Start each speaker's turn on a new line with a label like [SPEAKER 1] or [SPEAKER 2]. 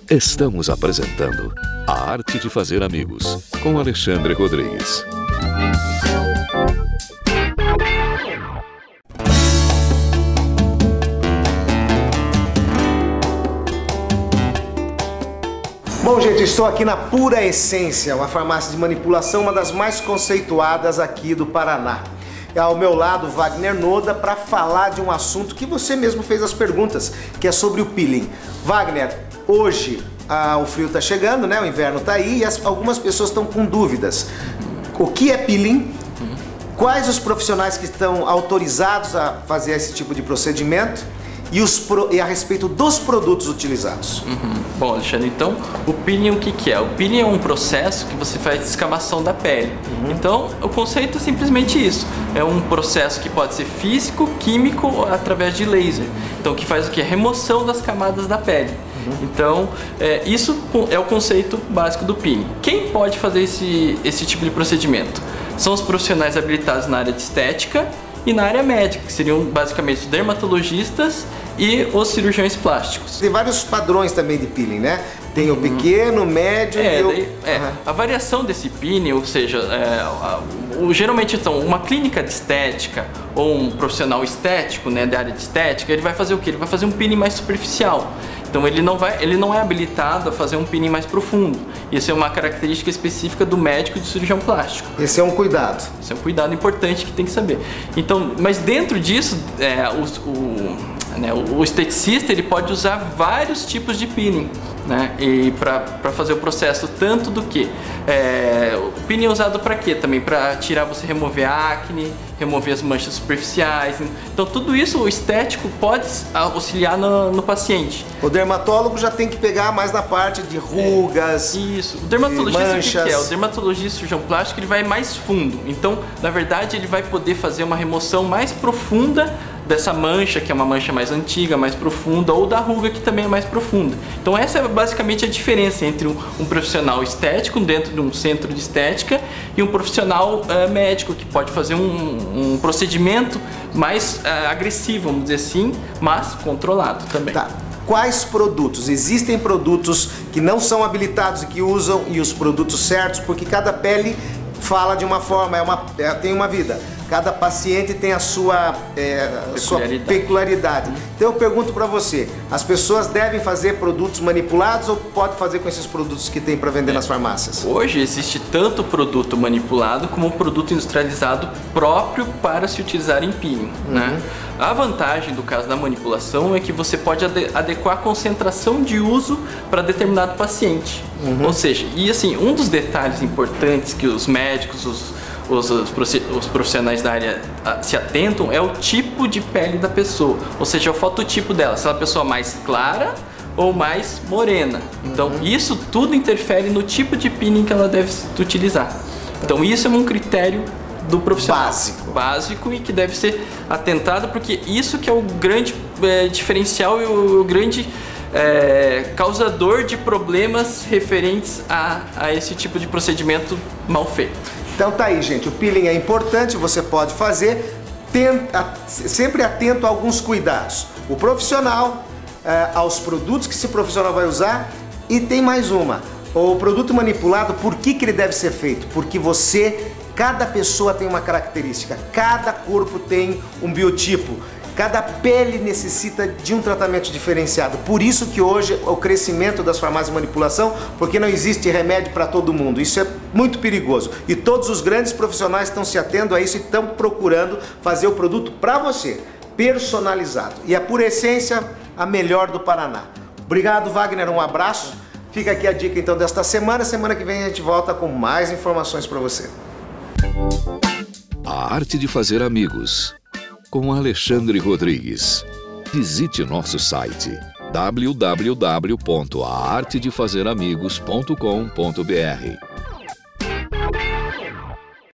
[SPEAKER 1] Estamos apresentando A Arte de Fazer Amigos, com Alexandre Rodrigues.
[SPEAKER 2] Bom, gente, estou aqui na Pura Essência, uma farmácia de manipulação, uma das mais conceituadas aqui do Paraná. Ao meu lado, Wagner Noda, para falar de um assunto que você mesmo fez as perguntas, que é sobre o peeling. Wagner, hoje o frio está chegando, né? O inverno está aí e algumas pessoas estão com dúvidas. O que é peeling? Quais os profissionais que estão autorizados a fazer esse tipo de procedimento? E a respeito dos produtos utilizados.
[SPEAKER 3] Bom, Alexandre, então o peeling o que é? O peeling é um processo que você faz de escamação da pele. Então o conceito é simplesmente isso. É um processo que pode ser físico, químico ou através de laser. Então que faz o que? A remoção das camadas da pele. Então isso é o conceito básico do peeling. Quem pode fazer esse tipo de procedimento? São os profissionais habilitados na área de estética e na área médica, que seriam basicamente os dermatologistas e os cirurgiões plásticos.
[SPEAKER 2] Tem vários padrões também de peeling, né? Tem o pequeno, o médio e o...
[SPEAKER 3] A variação desse peeling, ou seja, geralmente então, uma clínica de estética ou um profissional estético, né, da área de estética, ele vai fazer o quê? Ele vai fazer um peeling mais superficial. Então ele não é habilitado a fazer um peeling mais profundo. Isso é uma característica específica do médico e do cirurgião plástico.
[SPEAKER 2] Esse é um cuidado.
[SPEAKER 3] Esse é um cuidado importante que tem que saber. Então, mas dentro disso, o esteticista ele pode usar vários tipos de peeling, né? E para fazer o processo tanto do que o peeling é usado para quê? Também para você remover a acne, remover as manchas superficiais. Então tudo isso o estético pode auxiliar no paciente.
[SPEAKER 2] O dermatólogo já tem que pegar mais na parte de rugas.
[SPEAKER 3] Isso. O dermatologista
[SPEAKER 2] manchas.
[SPEAKER 3] O que é? O dermatologista cirurgião plástico ele vai mais fundo. Então, na verdade, ele vai poder fazer uma remoção mais profunda dessa mancha, que é uma mancha mais antiga, mais profunda, ou da ruga, que também é mais profunda. Então essa é basicamente a diferença entre um profissional estético dentro de um centro de estética e um profissional médico, que pode fazer um procedimento mais agressivo, vamos dizer assim, mas controlado também.
[SPEAKER 2] Tá. Quais produtos? Existem produtos que não são habilitados e que usam, e os produtos certos, porque cada pele fala de uma forma, tem uma vida. Cada paciente tem a sua peculiaridade. Então eu pergunto para você, as pessoas devem fazer produtos manipulados ou pode fazer com esses produtos que tem para vender nas farmácias?
[SPEAKER 3] Hoje existe tanto produto manipulado como produto industrializado próprio para se utilizar em peeling, né? A vantagem do caso da manipulação é que você pode adequar a concentração de uso para determinado paciente. Ou seja, e assim, um dos detalhes importantes que os médicos, os profissionais da área se atentam é o tipo de pele da pessoa, ou seja, o fototipo dela, se ela é uma pessoa mais clara ou mais morena. Então isso tudo interfere no tipo de peeling que ela deve utilizar. Então isso é um critério do profissional básico e que deve ser atentado, porque isso que é o grande diferencial e o grande causador de problemas referentes a esse tipo de procedimento mal feito.
[SPEAKER 2] Então tá aí, gente, o peeling é importante, você pode fazer, sempre atento a alguns cuidados. O profissional, aos produtos que esse profissional vai usar, e tem mais uma, o produto manipulado, por que ele deve ser feito? Porque cada pessoa tem uma característica, cada corpo tem um biotipo. Cada pele necessita de um tratamento diferenciado. Por isso que hoje o crescimento das farmácias de manipulação, porque não existe remédio para todo mundo. Isso é muito perigoso. E todos os grandes profissionais estão se atendo a isso e estão procurando fazer o produto para você, personalizado. E a Pura Essência, a melhor do Paraná. Obrigado, Wagner, um abraço. Fica aqui a dica então desta semana. Semana que vem a gente volta com mais informações para você.
[SPEAKER 1] A Arte de Fazer Amigos, com Alexandre Rodrigues. Visite nosso site www.aartedefazeramigos.com.br